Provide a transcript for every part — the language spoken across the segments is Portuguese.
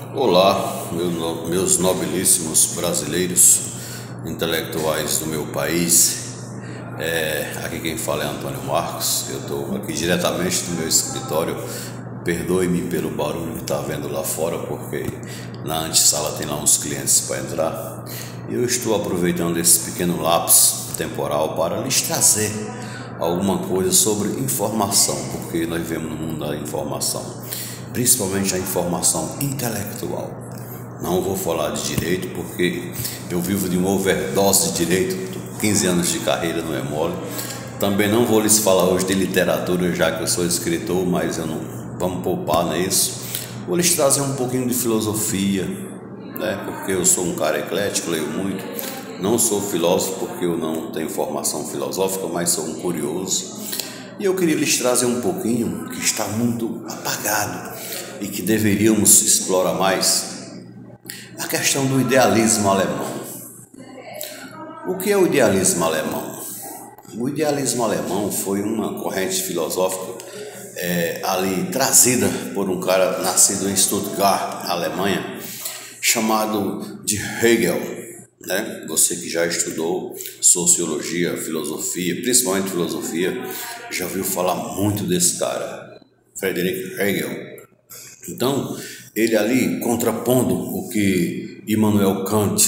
Olá, meus nobilíssimos brasileiros, intelectuais do meu país. Aqui quem fala é Antônio Marcos. Eu estou aqui diretamente do meu escritório. Perdoe-me pelo barulho que está vendo lá fora, porque na antessala tem lá uns clientes para entrar. E eu estou aproveitando esse pequeno lapso temporal para lhes trazer alguma coisa sobre informação, porque nós vivemos no mundo da informação, principalmente a informação intelectual. Não vou falar de direito, porque eu vivo de uma overdose de direito, 15 anos de carreira não é mole. Também não vou lhes falar hoje de literatura, já que eu sou escritor, mas eu não vamos poupar nisso. Vou lhes trazer um pouquinho de filosofia, né? Porque eu sou um cara eclético, leio muito. Não sou filósofo porque eu não tenho formação filosófica, mas sou um curioso. E eu queria lhes trazer um pouquinho que está muito apagado e que deveríamos explorar mais, a questão do idealismo alemão. O que é o idealismo alemão? O idealismo alemão foi uma corrente filosófica ali trazida por um cara nascido em Stuttgart, Alemanha, chamado de Hegel, né? Você que já estudou sociologia, filosofia, principalmente filosofia, já ouviu falar muito desse cara, Friedrich Hegel. Então, ele ali, contrapondo o que Immanuel Kant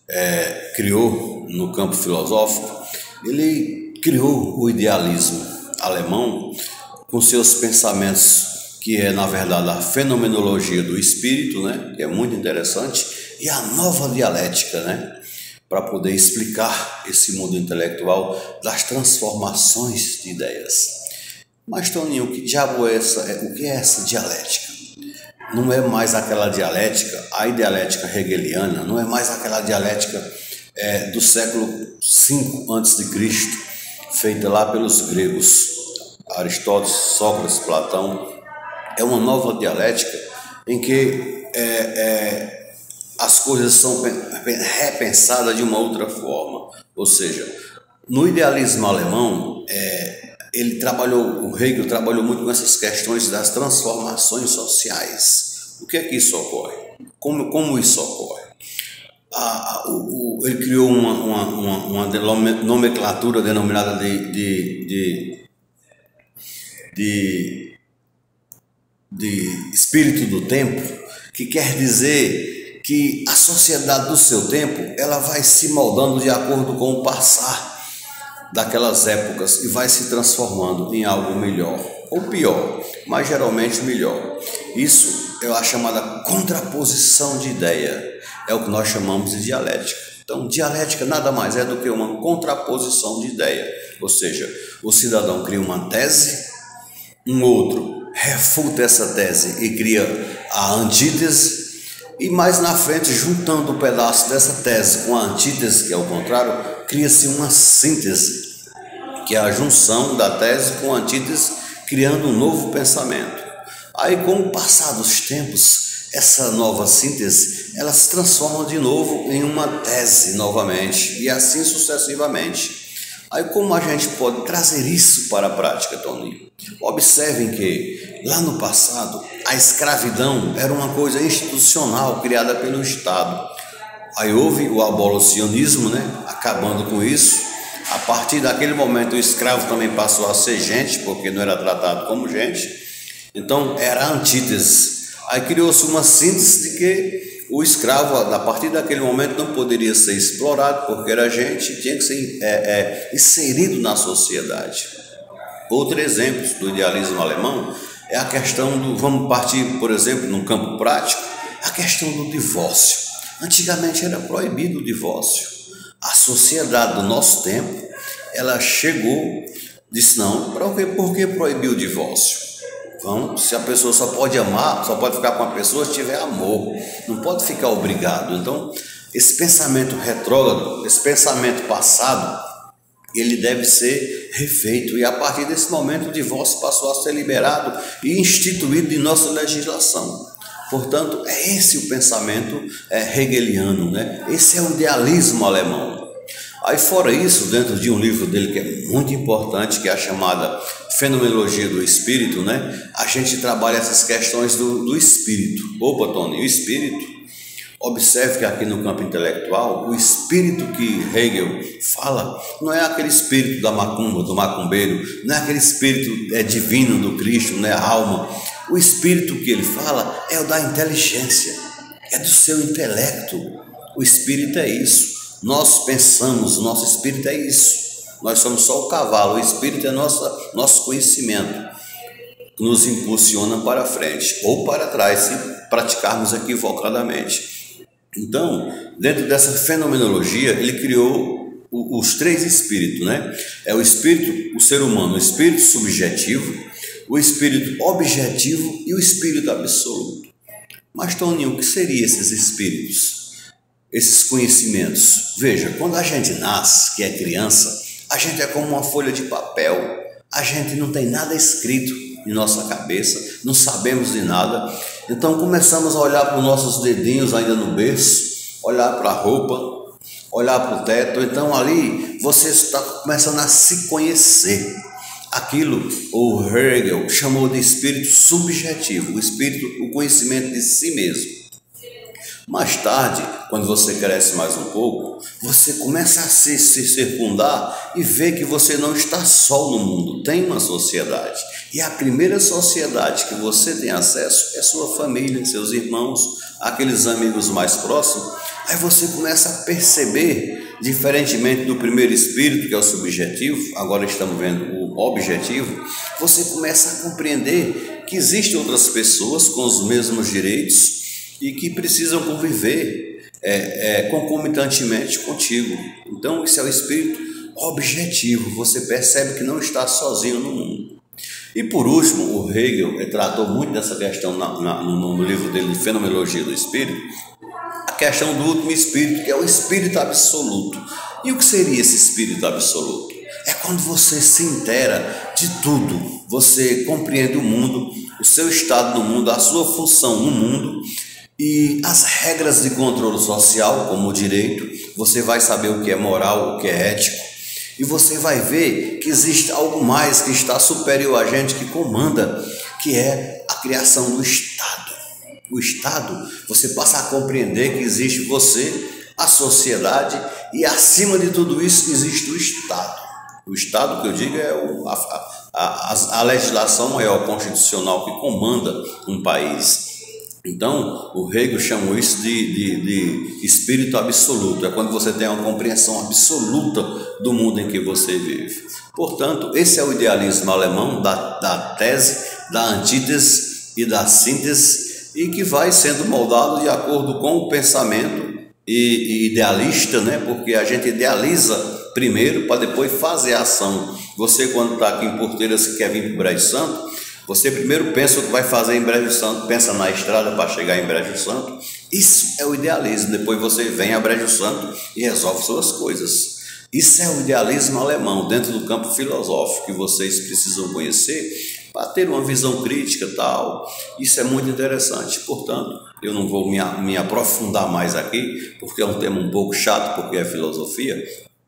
criou no campo filosófico, ele criou o idealismo alemão com seus pensamentos, que é, na verdade, a fenomenologia do espírito, né? Que é muito interessante, e a nova dialética, né? Para poder explicar esse mundo intelectual das transformações de ideias. Mas, Toninho, que diabo é essa? O que é essa dialética? Não é mais aquela dialética, a dialética hegeliana, não é mais aquela dialética do século V a.C., feita lá pelos gregos, Aristóteles, Sócrates, Platão. É uma nova dialética em que as coisas são repensadas de uma outra forma. Ou seja, no idealismo alemão, o Hegel trabalhou muito com essas questões das transformações sociais. O que é que isso ocorre? Como isso ocorre? Ele criou uma nomenclatura denominada de espírito do tempo, que quer dizer que a sociedade do seu tempo ela vai se moldando de acordo com o passar daquelas épocas e vai se transformando em algo melhor ou pior, mas geralmente melhor. Isso é a chamada contraposição de ideia, é o que nós chamamos de dialética. Então, dialética nada mais é do que uma contraposição de ideia, ou seja, o cidadão cria uma tese, um outro refuta essa tese e cria a antítese, e mais na frente, juntando um pedaço dessa tese com a antítese, que é o contrário, cria-se uma síntese, que é a junção da tese com a antítese, criando um novo pensamento. Aí, com o passar dos tempos, essa nova síntese, ela se transforma de novo em uma tese novamente, e assim sucessivamente. Aí, como a gente pode trazer isso para a prática, Toninho? Observem que, lá no passado, a escravidão era uma coisa institucional criada pelo Estado. Aí houve o abolicionismo, né? Acabando com isso. A partir daquele momento, o escravo também passou a ser gente, porque não era tratado como gente. Então, era a antítese. Aí criou-se uma síntese de que o escravo, a partir daquele momento, não poderia ser explorado, porque era gente, tinha que ser inserido na sociedade. Outro exemplo do idealismo alemão é a questão vamos partir, por exemplo, no campo prático, a questão do divórcio. Antigamente era proibido o divórcio. A sociedade do nosso tempo, ela chegou, disse não, por que proibir o divórcio? Se a pessoa só pode amar, só pode ficar com a pessoa se tiver amor, não pode ficar obrigado. Então, esse pensamento retrógrado, esse pensamento passado, ele deve ser refeito, e a partir desse momento o divórcio passou a ser liberado e instituído em nossa legislação. Portanto, é esse o pensamento hegeliano, né? Esse é o idealismo alemão. Aí fora isso, dentro de um livro dele que é muito importante, que é a chamada Fenomenologia do Espírito, né? A gente trabalha essas questões do espírito. Opa, Tony, o espírito, observe que aqui no campo intelectual, o espírito que Hegel fala não é aquele espírito da macumba, do macumbeiro, não é aquele espírito divino do Cristo, não é a alma. O espírito que ele fala é o da inteligência, é do seu intelecto. O espírito é isso. Nós pensamos, o nosso espírito é isso. Nós somos só o cavalo, o espírito é nosso conhecimento, que nos impulsiona para frente ou para trás, se praticarmos equivocadamente. Então, dentro dessa fenomenologia, ele criou os três espíritos, né? É o espírito, o ser humano, o espírito subjetivo, o espírito objetivo e o espírito absoluto. Mas, Toninho, o que seriam esses espíritos? Esses conhecimentos? Veja, quando a gente nasce, que é criança, a gente é como uma folha de papel. A gente não tem nada escrito em nossa cabeça, não sabemos de nada. Então começamos a olhar para os nossos dedinhos ainda no berço, olhar para a roupa, olhar para o teto. Então ali você está começando a se conhecer. Aquilo o Hegel chamou de espírito subjetivo, o espírito, o conhecimento de si mesmo. Mais tarde, quando você cresce mais um pouco, você começa a se circundar e ver que você não está só no mundo, tem uma sociedade. E a primeira sociedade que você tem acesso é sua família, seus irmãos, aqueles amigos mais próximos. Aí você começa a perceber, diferentemente do primeiro espírito, que é o subjetivo, agora estamos vendo o objetivo, você começa a compreender que existem outras pessoas com os mesmos direitos e que precisam conviver concomitantemente contigo. Então, esse é o espírito objetivo. Você percebe que não está sozinho no mundo. E por último, o Hegel tratou muito dessa questão no livro dele de Fenomenologia do Espírito, a questão do último espírito, que é o espírito absoluto. E o que seria esse espírito absoluto? É quando você se inteira de tudo, você compreende o mundo, o seu estado no mundo, a sua função no mundo, e as regras de controle social, como o direito. Você vai saber o que é moral, o que é ético, e você vai ver que existe algo mais que está superior a gente, que comanda, que é a criação do Estado. O Estado, você passa a compreender que existe você, a sociedade, e acima de tudo isso existe o Estado. O Estado, que eu digo, é a legislação maior constitucional que comanda um país. Então, o Hegel chamou isso de espírito absoluto. É quando você tem uma compreensão absoluta do mundo em que você vive. Portanto, esse é o idealismo alemão da tese, da antítese e da síntese, e que vai sendo moldado de acordo com o pensamento idealista, né? Porque a gente idealiza primeiro para depois fazer a ação. Você, quando está aqui em Porteiras, se quer vir para o Brejo Santo, você primeiro pensa o que vai fazer em Brejo Santo, pensa na estrada para chegar em Brejo Santo. Isso é o idealismo. Depois você vem a Brejo Santo e resolve suas coisas. Isso é o idealismo alemão, dentro do campo filosófico, que vocês precisam conhecer para ter uma visão crítica e tal. Isso é muito interessante. Portanto, eu não vou me aprofundar mais aqui, porque é um tema um pouco chato, porque é filosofia.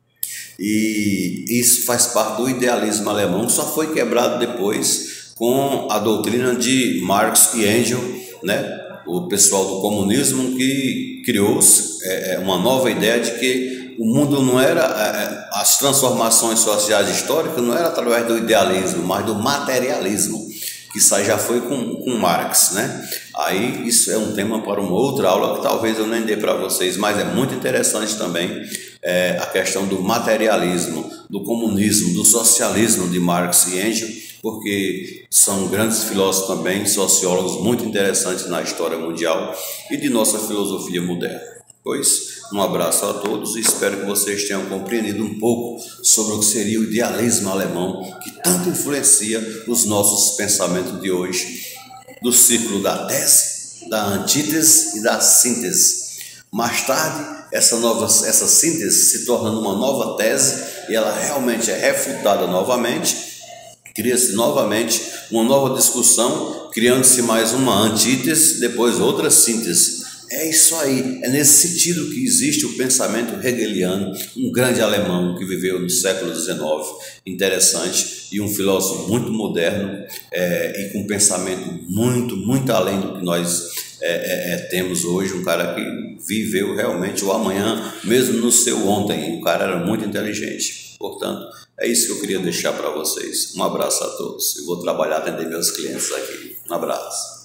E isso faz parte do idealismo alemão, só foi quebrado depois com a doutrina de Marx e Engels, né? O pessoal do comunismo, que criou uma nova ideia de que o mundo não era, as transformações sociais históricas não era através do idealismo, mas do materialismo, que isso aí já foi com Marx, né? Aí isso é um tema para uma outra aula que talvez eu nem dê para vocês, mas é muito interessante também a questão do materialismo, do comunismo, do socialismo de Marx e Engels, porque são grandes filósofos também, sociólogos muito interessantes na história mundial e de nossa filosofia moderna. Pois, um abraço a todos e espero que vocês tenham compreendido um pouco sobre o que seria o idealismo alemão, que tanto influencia os nossos pensamentos de hoje, do círculo da tese, da antítese e da síntese. Mais tarde, essa síntese se torna uma nova tese e ela realmente é refutada novamente. Cria-se novamente uma nova discussão, criando-se mais uma antítese, depois outra síntese. É isso aí, é nesse sentido que existe o pensamento hegeliano, um grande alemão que viveu no século XIX, interessante, e um filósofo muito moderno e com um pensamento muito além do que nós temos hoje, um cara que viveu realmente o amanhã, mesmo no seu ontem, o cara era muito inteligente. Portanto, é isso que eu queria deixar para vocês. Um abraço a todos. Eu vou trabalhar, atender meus clientes aqui. Um abraço.